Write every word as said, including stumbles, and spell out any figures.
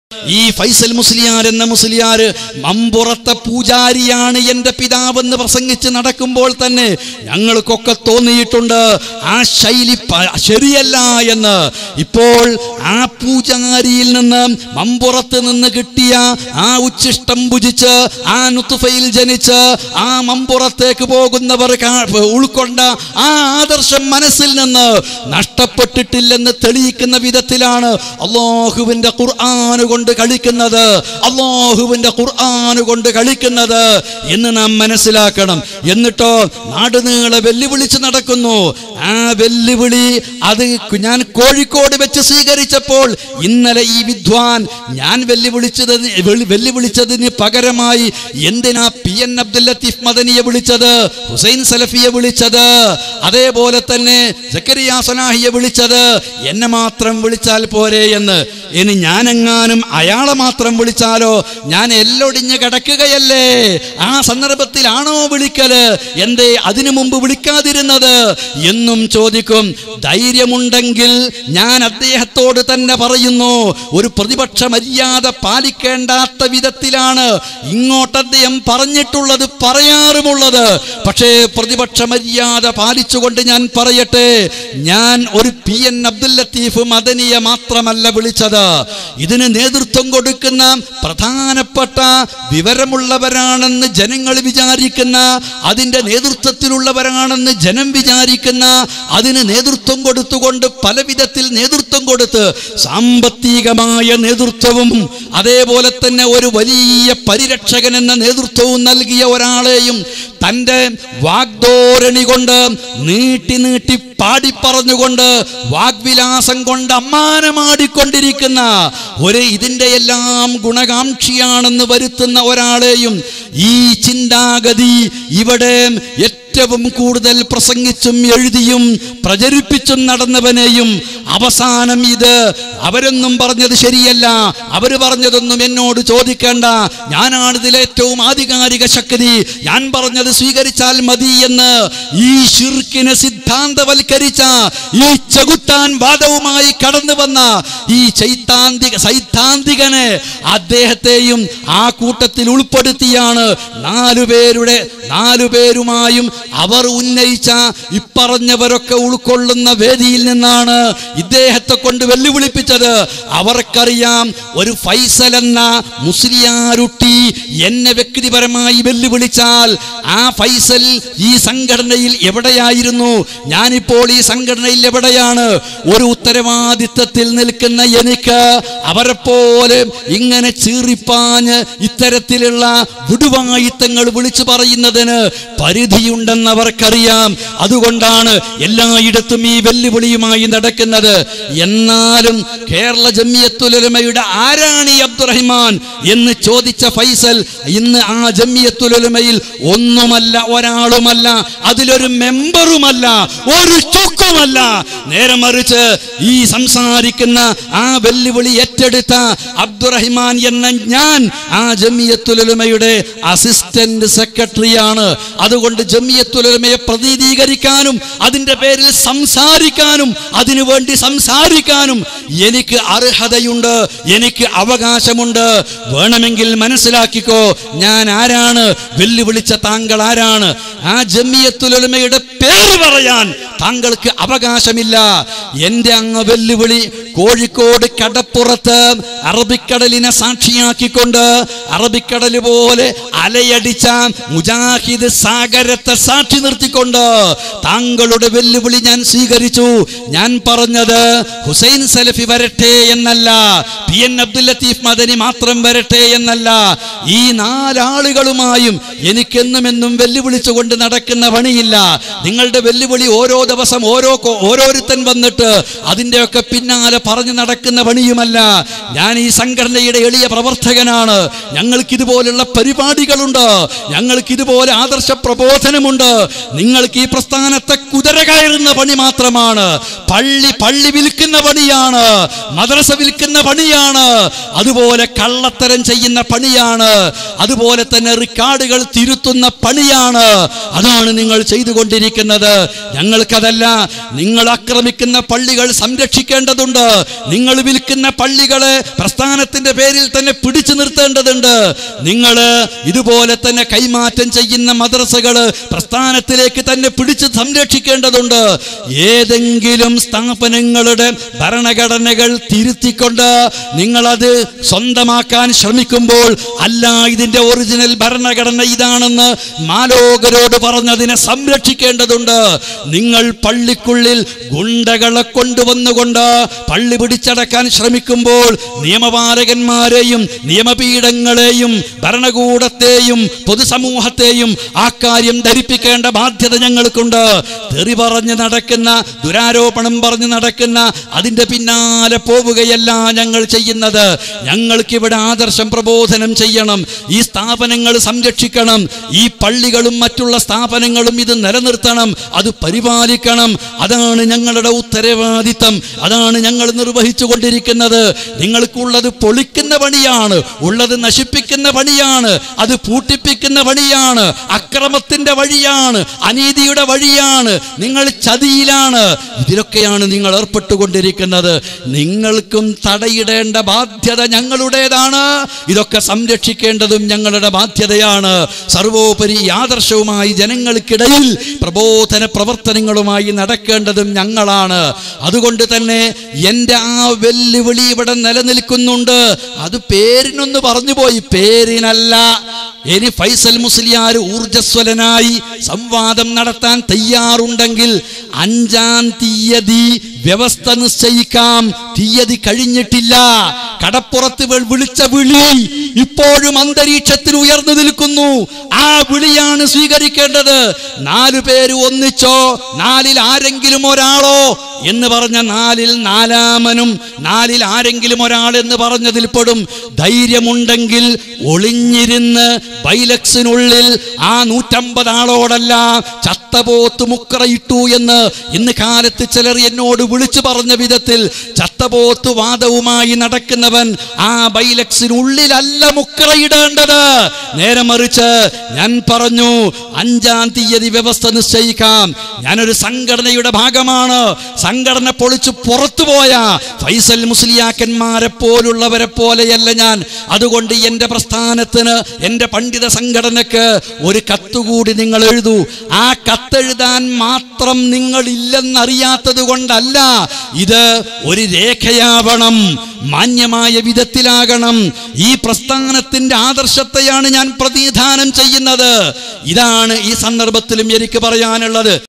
ഈ ഫൈസൽ മുസ്ലിയാർ എന്ന മുസ്ലിയാർ മമ്പുറത്തെ പൂജാരിയാണ് എൻ്റെ പിതാവെന്ന് പ്രസംഗിച്ച് നടക്കുമ്പോൾ തന്നെ ഞങ്ങൾക്കൊക്കെ തോന്നിയിട്ടുണ്ട് ആ ശൈലി ശരിയല്ല എന്ന്. ഇപ്പോൾ ആ പൂജാരിയിൽ നിന്ന് മമ്പുറത്ത് നിന്ന് കിട്ടിയ ആ ഉച്ഛിഷ്ടം ഭുജിച്ച് ആ നുത്ഫയിൽ ജനിച്ച് ആ മമ്പുറത്തേക്ക് പോകുന്നവർ ഉൾക്കൊണ്ട ആ ആദർശം മനസ്സിൽ നിന്ന് നഷ്ടപ്പെട്ടിട്ടില്ലെന്ന് തെളിയിക്കുന്ന വിധത്തിലാണ് അല്ലാഹുവിൻ്റെ ഖുർആൻ കൊണ്ട് കളിക്കുന്നത്, അല്ലാഹുവിൻ്റെ ഖുർആൻ കൊണ്ട് കളിക്കുന്നത് എന്ന് നാം മനസ്സിലാക്കണം. എന്നിട്ടോ നാടുനീളെ വെല്ലുവിളിച്ച് നടക്കുന്നു. ആ വെല്ലുവിളി അത് ഞാൻ കോഴിക്കോട് വെച്ച് സ്വീകരിച്ചപ്പോൾ ഇന്നലെ ഈ വിദ്വാൻ ഞാൻ വെല്ലുവിളിച്ചത് വെല്ലുവിളിച്ചതിന് പകരമായി എന്തിനാ പി എൻ അബ്ദുൽ ലത്തീഫ് മദനിയെ വിളിച്ചത്, ഹുസൈൻ സലഫിയെ വിളിച്ചത്, അതേപോലെ തന്നെ സക്കരിയ സലാഹിയെ വിളിച്ചത്, എന്നെ മാത്രം വിളിച്ചാൽ പോരെ എന്ന്. ഇനി ഞാനെങ്ങാനും അയാളെ മാത്രം വിളിച്ചാലോ? ഞാൻ എല്ലൊടിഞ്ഞ് കിടക്കുകയല്ലേ? ആ സന്ദർഭത്തിലാണോ വിളിക്കല്? എന്തേ അതിനു മുമ്പ് വിളിക്കാതിരുന്നത് എന്നും ചോദിക്കും. ധൈര്യമുണ്ടെങ്കിൽ ഞാൻ അദ്ദേഹത്തോട് തന്നെ പറയുന്നു, ഒരു പ്രതിപക്ഷ മര്യാദ പാലിക്കേണ്ടാത്ത വിധത്തിലാണ് ഇങ്ങോട്ട് അദ്ദേഹം പറഞ്ഞിട്ടുള്ളത്, പറയാറുമുള്ളത്. പക്ഷേ പ്രതിപക്ഷ മര്യാദ പാലിച്ചുകൊണ്ട് ഞാൻ പറയട്ടെ, ഞാൻ ഒരു പി എൻ അബ്ദുൽ ലത്തീഫ് മദനിയെ മാത്രമല്ല വിളിച്ചത്. ഇതിന് നേതൃത്വം കൊടുക്കുന്ന പ്രധാനപ്പെട്ട വിവരമുള്ളവരാണെന്ന് ജനങ്ങൾ വിചാരിക്കുന്ന, അതിൻ്റെ നേതൃത്വത്തിലുള്ളവരാണെന്ന് ജനം വിചാരിക്കുന്ന, അതിന് നേതൃത്വം കൊടുത്തുകൊണ്ട് പല വിധത്തിൽ നേതൃത്വം കൊടുത്ത് സാമ്പത്തികമായ നേതൃത്വവും അതേപോലെ തന്നെ ഒരു വലിയ പരിരക്ഷകൻ എന്ന നേതൃത്വവും നൽകിയ ഒരാളെയും തൻ്റെ വാഗ്ദോരണി കൊണ്ട് നീട്ടി നീട്ടി പാടിപ്പറഞ്ഞുകൊണ്ട് വാഗ്വിലാസം കൊണ്ട് അമ്മാനമാടിക്കൊണ്ടിരിക്കുന്ന ഒരു ഇതിൻ്റെ എല്ലാം ഗുണകാംക്ഷിയാണെന്ന് വരുത്തുന്ന ഒരാളെയും ഈ ചിന്താഗതി ഇവിടെ ഏറ്റവും കൂടുതൽ പ്രസംഗിച്ചും എഴുതിയും പ്രചരിപ്പിച്ചും നടന്നവനെയും അവസാനം ഇത് അവരൊന്നും പറഞ്ഞത് ശരിയല്ല, അവർ പറഞ്ഞതൊന്നും എന്നോട് ചോദിക്കേണ്ട, ഞാനാണ് ഇതിലെ ഏറ്റവും ആധികാരിക ശക്തി, ഞാൻ പറഞ്ഞത് സ്വീകരിച്ചാൽ മതി എന്ന് ഈ ശിർക്കിനെ സിദ്ധാന്തവൽക്കരിച്ച ഈ ചെകുത്താൻ വാദവുമായി കടന്നു വന്ന ഈ ചൈത്താന്തിക സൈദ്ധാന്തികനെ അദ്ദേഹത്തെയും ആ കൂട്ടത്തിൽ ഉൾപ്പെടുത്തിയാണ് നാലുപേരുടെ നാലുപേരുമായും അവർ ഉന്നയിച്ച ഇപ്പറഞ്ഞവരൊക്കെ ഉൾക്കൊള്ളുന്ന വേദിയിൽ നിന്നാണ് ഇദ്ദേഹത്തെ കൊണ്ട് വെല്ലുവിളിപ്പിച്ചത്. അവർക്കറിയാം, ഒരു ഫൈസൽ എന്ന മുസ്ലിയാരുട്ടി എന്നെ വ്യക്തിപരമായി വെല്ലുവിളിച്ചാൽ ആ ഫൈസൽ ഈ സംഘടനയിൽ എവിടെയായിരുന്നു, ഞാനിപ്പോൾ ഈ സംഘടനയിൽ എവിടെയാണ്? ഒരു ഉത്തരവാദിത്വത്തിൽ നിൽക്കുന്ന എനിക്ക് അവരെ പോലെ ഇങ്ങനെ ചീറിപ്പാഞ്ഞ് ഇത്തരത്തിലുള്ള വിടുവായിത്തങ്ങൾ വിളിച്ചു പറയുന്നതിന് പരിധിയുണ്ടെന്ന് അവർക്കറിയാം. അതുകൊണ്ടാണ് എല്ലായിടത്തും ഈ വെല്ലുവിളിയുമായി നടക്കുന്നത്. എന്നാലും കേരള ജംഇയ്യത്തുൽ ഉലമയുടെ ആരാണ് ഈ അബ്ദുറഹിമാൻ എന്ന് ചോദിച്ച ഫൈസൽ ഇന്ന് ആ ജംഇയ്യത്തുൽ ഉലമയിൽ ഒന്നുമല്ല, ഒരാളുമല്ല, അതിലൊരു മെമ്പറുമല്ല, ഒരു ചുക്കുമല്ല. നേരെ മറിച്ച് ഈ സംസാരിക്കുന്ന ആ വെല്ലുവിളി ഏറ്റെടുത്ത അബ്ദുറഹിമാൻ എന്ന ഞാൻ ആ ജംഇയ്യത്തുൽ ഉലമയുടെ അസിസ്റ്റന്റ് സെക്രട്ടറിയാണ്. അതുകൊണ്ട് ജംഇയ്യത്തുൽ ഉലമയെ പ്രതിനിധീകരിക്കാനും അതിൻ്റെ പേരിൽ സംസാരിക്കാനും അതിനുവേണ്ടി സംസാരിക്കാനും എനിക്ക് അർഹതയുണ്ട്, എനിക്ക് അവകാശമുണ്ട്. വേണമെങ്കിൽ മനസ്സിലാക്കിക്കോ, ഞാൻ ആരാണ്? വെല്ലുവിളിച്ച താങ്കൾ ആരാണ്? ആ ജംഇയ്യത്തുൽ ഉലമയുടെ പേര് പറയാൻ താങ്കൾക്ക് അവകാശമില്ല. എൻ്റെ അങ്ങ് വെല്ലുവിളി കോഴിക്കോട് കടപ്പുറത്ത് അറബിക്കടലിനെ സാക്ഷിയാക്കിക്കൊണ്ട് അറബിക്കടൽ പോലെ അലയടിച്ച മുജാഹിദ് സാഗരത്തെ സാക്ഷി നിർത്തിക്കൊണ്ട് താങ്കളുടെ വെല്ലുവിളി ഞാൻ സ്വീകരിച്ചു. ഞാൻ പറഞ്ഞത് ഹുസൈൻ സലഫി വരട്ടെ എന്നല്ല, പി എൻ അബ്ദുൽ ലത്തീഫ് മദനി മാത്രം വരട്ടെ എന്നല്ല. ഈ നാലാളുകളുമായും എനിക്കെന്നും എന്നും വെല്ലുവിളിച്ചുകൊണ്ട് നടക്കുന്ന പണിയില്ല. നിങ്ങളുടെ വെല്ലുവിളി ഓരോ ദിവസം ഓരോ ഓരോരുത്തൻ വന്നിട്ട് അതിൻ്റെയൊക്കെ പിന്നാലെ പറഞ്ഞു നടക്കുന്ന പണിയുമല്ല. ഞാൻ ഈ സംഘടനയുടെ എളിയ പ്രവർത്തകനാണ്. ഞങ്ങൾക്ക് ഇതുപോലുള്ള പരിപാടികളുണ്ട്, ഞങ്ങൾക്ക് ഇതുപോലെ ആദർശ പ്രബോധനമുണ്ട്. നിങ്ങൾക്ക് ഈ പ്രസ്ഥാനത്തെ കുതിര കയറുന്ന പണി മാത്രമാണ്, പള്ളി പള്ളി വിൽക്കുന്ന പണിയാണ്, മദ്രസ വിൽക്കുന്ന പണിയാണ്, അതുപോലെ കള്ളത്തരം ചെയ്യുന്ന പണിയാണ്, അതുപോലെ തന്നെ റിക്കാർഡുകൾ തിരുത്തുന്ന പണിയാണ്. അതാണ് നിങ്ങൾ ചെയ്തുകൊണ്ടിരിക്കുന്നത്. ഞങ്ങൾക്കതല്ല. നിങ്ങൾ ആക്രമിക്കുന്ന പള്ളികൾ സംരക്ഷിക്കേണ്ടതുണ്ട്. നിങ്ങൾ വിൽക്കുന്ന പള്ളികളെ പ്രസ്ഥാനത്തിന്റെ പേരിൽ തന്നെ പിടിച്ചു നിർത്തേണ്ടതുണ്ട്. നിങ്ങൾ ഇതുപോലെ തന്നെ കൈമാറ്റം ചെയ്യുന്ന മദ്രസകള് പ്രസ്ഥാനത്തിലേക്ക് തന്നെ പിടിച്ച് സംരക്ഷിക്കേണ്ടതുണ്ട്. ഏതെങ്കിലും സ്ഥാപനങ്ങളുടെ ഭരണഘടനകൾ തിരുത്തിക്കൊണ്ട് നിങ്ങളത് സ്വന്തമാക്കാൻ ശ്രമിക്കുമ്പോൾ, അല്ല ഇതിന്റെ ഒറിജിനൽ ഭരണഘടന ഇതാണെന്ന് മാലോകരോട് പറഞ്ഞതിനെ സംരക്ഷിക്കേണ്ടതുണ്ട്. നിങ്ങൾ പള്ളിക്കുള്ളിൽ ഗുണ്ടകളെ കൊണ്ടുവന്നുകൊണ്ട് പള്ളി പിടിച്ചടക്കാൻ ശ്രമിക്കുമ്പോൾ നിയമപാലകന്മാരെയും നിയമപീഠങ്ങളെയും ഭരണകൂടത്തെയും പൊതുസമൂഹത്തെയും ആ കാര്യം ധരിപ്പിക്കേണ്ട ബാധ്യത ഞങ്ങൾക്കുണ്ട്. തെറി പറഞ്ഞ് നടക്കുന്ന, ദുരാരോപണം പറഞ്ഞ് നടക്കുന്ന, അതിന്റെ പിന്നാലെ പോവുകയല്ല ഞങ്ങൾ ചെയ്യുന്നത്. ഞങ്ങൾക്കിവിടെ ആദർശം പ്രബോധനം ചെയ്യണം, ഈ സ്ഥാപനങ്ങൾ സംരക്ഷിക്കണം, ഈ പള്ളികളും മറ്റുള്ള സ്ഥാപനങ്ങളും ഇത് നിലനിർത്തണം, അത് പരിപാലിക്കണം. അതാണ് ഞങ്ങളുടെ ഉത്തരവാദിത്തം, അതാണ് ഞങ്ങൾ നിർവഹിച്ചു കൊണ്ടിരിക്കുന്നത്. നിങ്ങൾക്കുള്ളത് പൊളിക്കുന്ന പണിയാണ്, ഉള്ളത് നശിപ്പിക്കുന്ന പണിയാണ്, അത് പൂട്ടിപ്പിക്കുന്ന പണിയാണ്, അക്രമത്തിന്റെ വഴിയാണ്, അനീതിയുടെ വഴിയാണ്, നിങ്ങൾ ചതിയിലാണ്. ഇതിലൊക്കെയാണ് നിങ്ങൾ ഏർപ്പെട്ടുകൊണ്ടിരിക്കുന്നത്. നിങ്ങൾക്കും തടയിടേണ്ട ബാധ്യത ഞങ്ങളുടേതാണ്. ഇതൊക്കെ സംരക്ഷിക്കേണ്ടതും ഞങ്ങളുടെ ബാധ്യതയാണ്. സർവോപരി ആദർശവുമായി ജനങ്ങൾക്കിടയിൽ പ്രബോധന പ്രവർത്തനങ്ങളുമായി നടക്കേണ്ടതും ഞങ്ങളാണ്. അതുകൊണ്ട് തന്നെ എൻ്റെ ആ വെല്ലുവിളി ഇവിടെ നിലനിൽക്കുന്നുണ്ട്. അത് പേരിനൊന്ന് പറഞ്ഞുപോയി, പേരിനല്ല. ഇനി ഫൈസൽ മുസ്ലിയാർ ഊർജ്ജസ്വലനായി സംവാദം നടത്താൻ തയ്യാറുണ്ടെങ്കിൽ അഞ്ചാം തീയതി വ്യവസ്ഥ നിശ്ചയിക്കാം. തീയതി കഴിഞ്ഞിട്ടില്ല. കടപ്പുറത്ത് വിളിച്ച വിളി ഇപ്പോഴും അന്തരീക്ഷത്തിൽ ഉയർന്നു നിൽക്കുന്നു. ആ വിളിയാണ് സ്വീകരിക്കേണ്ടത്. നാലു പേര് ഒന്നിച്ചോ, നാലിൽ ആരെങ്കിലും ഒരാളോ എന്ന് പറഞ്ഞ നാലിൽ നാലാമനും നാലിൽ ആരെങ്കിലും ഒരാൾ എന്ന് പറഞ്ഞതിൽ പെടും. ധൈര്യമുണ്ടെങ്കിൽ ഒളിഞ്ഞിരുന്ന് ബൈലക്സിനുള്ളിൽ ആ നൂറ്റമ്പത് ആളോടല്ല ചത്തപോത്ത് മുക്കറയിട്ടു എന്ന് ഇന്ന് കാലത്ത് ചിലർ എന്നോട് വിളിച്ചു പറഞ്ഞ വിധത്തിൽ ചത്തപോത്ത് വാദവുമായി നടക്കുന്നവൻ ആ ബൈലക്സിനുള്ളിലല്ല മുക്കറയിടേണ്ടത്. നേരെ മറിച്ച് ഞാൻ പറഞ്ഞു, അഞ്ചാം തീയതി വ്യവസ്ഥ നിശ്ചയിക്കാം. ഞാനൊരു സംഘടനയുടെ ഭാഗമാണ്. സംഘടന പൊളിച്ചു പുറത്തുപോയ ഫൈസൽ മുസ്ലിയാക്കന്മാരെ പോലുള്ളവരെ പോലെയല്ല ഞാൻ. അതുകൊണ്ട് എൻ്റെ പ്രസ്ഥാനത്തിന്, എൻ്റെ പണ്ഡിത സംഘടനക്ക് ഒരു കത്തുകൂടി നിങ്ങൾ എഴുതൂ. ആ കത്തെഴുതാൻ മാത്രം നിങ്ങൾ ഇല്ലെന്നറിയാത്തത് കൊണ്ടല്ല, ഇത് ഒരു രേഖയാവണം, മാന്യമായ വിധത്തിലാകണം. ഈ പ്രസ്ഥാനത്തിന്റെ ആദർശത്തെയാണ് ഞാൻ പ്രതിനിധാനം ചെയ്യുന്നത്. ഇതാണ് ഈ സന്ദർഭത്തിലും എനിക്ക് പറയാനുള്ളത്.